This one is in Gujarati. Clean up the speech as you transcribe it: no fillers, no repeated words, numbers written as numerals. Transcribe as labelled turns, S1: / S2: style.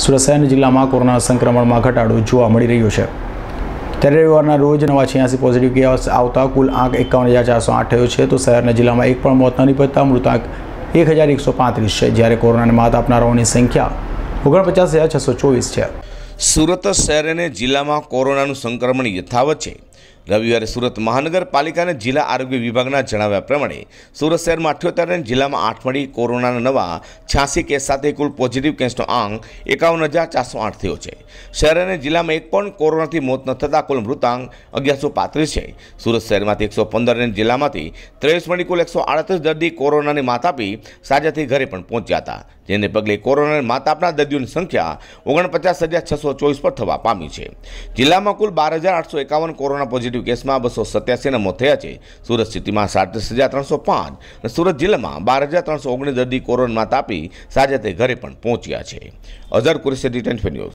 S1: સુરત શહેર જિલ્લામાં કોરોના સંક્રમણમાં ઘટાડો જોવા મળી રહ્યો છે। ત્યારે રવિવારના રોજ નવા 86 પોઝિટિવ કેસ આવતા કુલ આંક 51,408 થયો છે। તો શહેરના જિલ્લામાં એક પણ મોત ન નિપજતા મૃતાંક 1,135 છે, જ્યારે કોરોનાને માત આપનારાઓની સંખ્યા 49,624 છે।
S2: સુરત શહેર અને જિલ્લામાં કોરોનાનું સંક્રમણ યથાવત છે। રવિવારે સુરત મહાનગરપાલિકા અને જિલ્લા આરોગ્ય વિભાગના જણાવ્યા પ્રમાણે સુરત શહેરમાં 78 અને જિલ્લામાં 8 મળી કોરોનાના નવા 86 કેસ સાથે કુલ પોઝિટિવ કેસનો આંક 51,408 થયો છે। શહેર અને જિલ્લામાં એક પણ કોરોનાથી મોત ન થતાં કુલ મૃતાંક 1,135 છે। સુરત શહેરમાંથી 115 અને જિલ્લામાંથી 23 મળી કુલ 138 દર્દી કોરોનાને માત આપી સાજા થઈ ઘરે પણ પહોંચ્યા હતા, જેને પગલે કોરોનાને માત આપનાર દર્દીઓની સંખ્યા 49,624 પર થવા પામી છે। જિલ્લામાં કુલ 12,851 કોરોના પોઝિટિવ કેસમાં 287 મોત થયા છે। સુરત સિટીમાં 37,305 અને સુરત જિલ્લામાં 12,319 દર્દી કોરોના માત આપી સાજા થઈ ઘરે પણ પહોંચ્યા છે। અઝર કુરેશી, ટી20 ન્યૂઝ।